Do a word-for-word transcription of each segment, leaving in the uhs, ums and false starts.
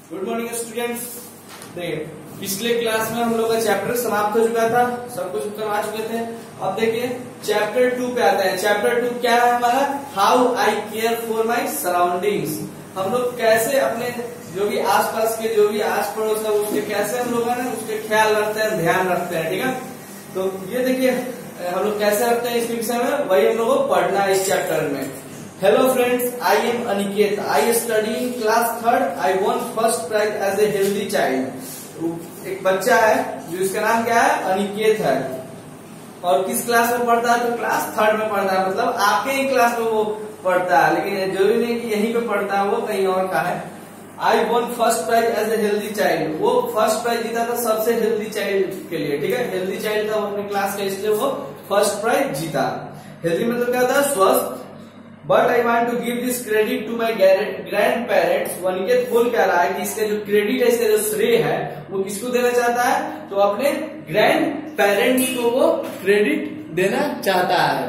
Good morning students. देखिए पिछले class में हम लोग का चैप्टर समाप्त हो चुका था, सब कुछ करवा चुके थे। अब देखिए चैप्टर टू पे आता है। चैप्टर टू क्या है हमारा? How I care for my surroundings. हम लोग कैसे अपने जो भी आसपास के जो भी आस पड़ोस है उसके कैसे हम लोग है ना उसके ख्याल रखते हैं, ध्यान रखते हैं। ठीक है, तो ये देखिए हम लोग कैसे रखते हैं इसके विषय में वही हम लोग को पढ़ना है इस चैप्टर में। Hello friends, I am Aniket, I study in class third, I want first prize as a healthy child. एक बच्चा है जो इसका नाम क्या है? अनिकेत है, और किस क्लास में पढ़ता है? तो क्लास थर्ड में पढ़ता है, मतलब आपके ही क्लास में वो पढ़ता है, लेकिन जरूरी नहीं कि यहीं पे पढ़ता है, वो कहीं और का है। I want first prize as a healthy child, वो फर्स्ट प्राइज जीता था सबसे हेल्दी चाइल्ड के लिए। ठीक है, हेल्दी चाइल्ड था वो अपने क्लास का, इसलिए वो फर्स्ट प्राइज जीता। हेल्दी मतलब क्या होता है? स्वस्थ। But I want to give this credit to my grandparents. वनिकेत बोल क्या रहा है कि इसका जो क्रेडिट है, इसका जो श्रेय है वो किसको देना चाहता है? तो अपने ग्रैंड पेरेंट्स को वो क्रेडिट देना चाहता है।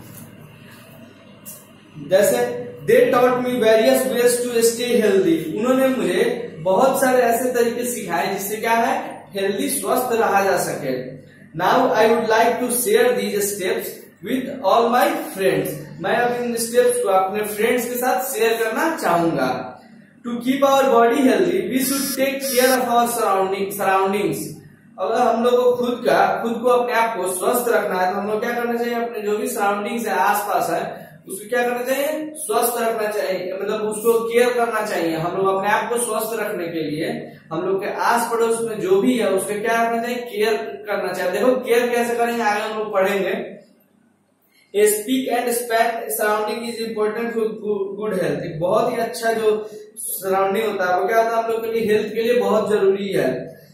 जैसे they taught me various ways to stay healthy, उन्होंने मुझे बहुत सारे ऐसे तरीके सिखाए जिससे क्या है? हेल्दी, स्वस्थ रहा जा सके। Now I would like to share these steps with all my friends, मैं अब इन स्टेप्स को अपने फ्रेंड्स के साथ शेयर करना चाहूंगा। To keep our body healthy we should take care of our surrounding surroundings. अगर हम लोग को खुद का खुद को अपने आप को स्वस्थ रखना है तो हम लोग क्या करना चाहिए? अपने जो भी सराउंडिंग्स है, आसपास है, उसको क्या करना चाहिए? स्वस्थ रखना चाहिए, मतलब उसको केयर करना चाहिए। हम लोग अपने आप को स्वस्थ रखने के लिए हम लोग के आस पड़ोस में जो भी है उसके क्या करना चाहिए? केयर करना चाहिए। देखो केयर कैसे करेंगे आगे हम लोग पढ़ेंगे। A speak and span surrounding is important for good health। एक बहुत ही अच्छा जो सराउंडिंग होता है वो क्या होता है? हम लोग के लिए हेल्थ के लिए बहुत जरूरी है।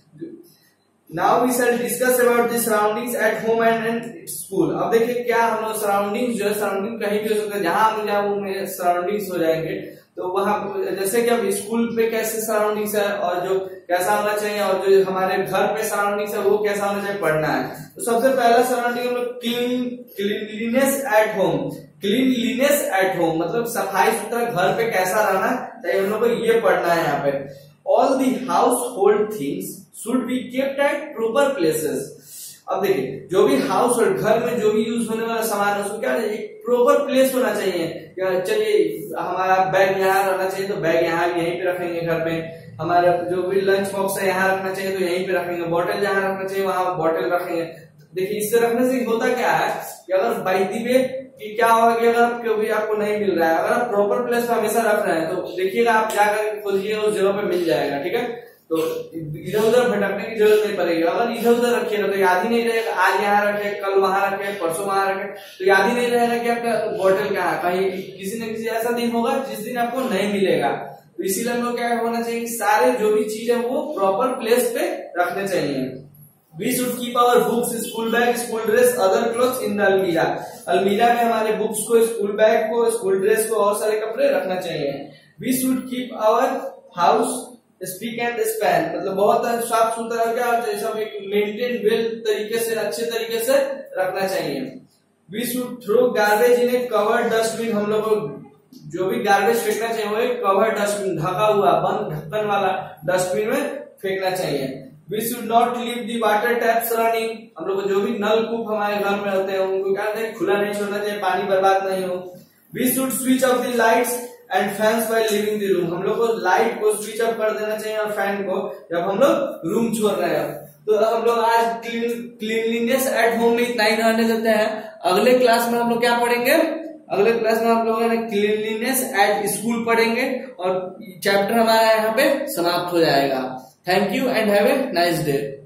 Now we shall discuss about the surroundings at home and in school। अब देखिए क्या हम लोग सराउंडिंग्स जो है, सराउंडिंग कहीं भी हो सकता है, जहां हम जाए वो सराउंडिंग्स हो जाएंगे। तो वहां जैसे कि अब स्कूल पे कैसे सराउंडिंग्स है और जो कैसा होना चाहिए, और जो हमारे घर पे सराउंडिंग्स है वो कैसा होना चाहिए, पढ़ना है। तो सबसे पहला सराउंडिंग हम लोग clean cleanliness at home. Cleanliness at home मतलब सफाई सुथरा घर पे कैसा रहना चाहिए, हम लोग को ये पढ़ना है यहाँ पे। All the household things should be kept at proper places. अब देखिए जो भी हाउस होल्ड, घर में जो भी यूज होने वाला सामान है उसको क्या एक प्रॉपर प्लेस होना चाहिए। चलिए हमारा बैग यहाँ रहना चाहिए तो बैग यहाँ यहीं पे रखेंगे घर पे, हमारा जो भी लंच बॉक्स है यहाँ रखना चाहिए तो यहीं पे रखेंगे, बॉटल जहाँ रखना चाहिए वहां बॉटल रखेंगे। देखिए इससे रखने से होता क्या है कि अगर बाई दी वे कि क्या होगा कि अगर कभी आपको नहीं मिल रहा है, अगर आप प्रॉपर प्लेस पे हमेशा रख रहे हैं तो देखिएगा आप जाकर खोजिएगा उस जगह पे मिल जाएगा। ठीक है, तो इधर उधर भटकने की जरूरत नहीं पड़ेगी। अगर इधर उधर रखिएगा तो याद ही नहीं रहेगा, आज यहाँ रखे, कल वहां रखे, परसों वहां रखे, तो याद ही नहीं रहेगा कि आपका बॉटल कहाँ है। कहीं किसी न किसी ऐसा दिन होगा जिस दिन आपको नहीं मिलेगा। तो इसीलिए हम लोग क्या होना चाहिए, सारे जो भी चीज है वो प्रॉपर प्लेस पे रखने चाहिए। We should keep our books, school bag, school dress, other clothes in the almirah. अलमीरा में हमारे बुक्स को, स्कूल बैग को, स्कूल ड्रेस को और सारे कपड़े रखना चाहिए। We should keep our house spick and span मतलब बहुत साफ सुथरा क्या सब एक मेंटेन वेल तरीके से, अच्छे तरीके से रखना चाहिए। We should throw garbage in a covered dustbin. हम लोग को जो भी गार्बेज फेंकना चाहिए वो एक कवर्ड डस्टबिन, ढका हुआ बंद ढक्कन वाला डस्टबिन में फेंकना चाहिए। We should not leave the water taps running. हम लोग को जो भी नल कूप हमारे घर में होते हैं उनको क्या कहते हैं, खुला नहीं छोड़ना चाहिए, पानी बर्बाद नहीं हो। We should switch off the lights and fans by leaving the room. हम लोग को लाइट को स्विच ऑफ कर देना चाहिए और फैन को जब हम लोग रूम छोड़ रहे हैं। तो हम लोग आज क्लीन क्लीनलीनेस एट होम में इतना ही रहने देते हैं। अगले क्लास में हम लोग क्या पढ़ेंगे? अगले क्लास में हम लोग क्लीनलीनेस एट स्कूल पढ़ेंगे और चैप्टर हमारा यहाँ पे समाप्त हो जाएगा। Thank you and have a nice day.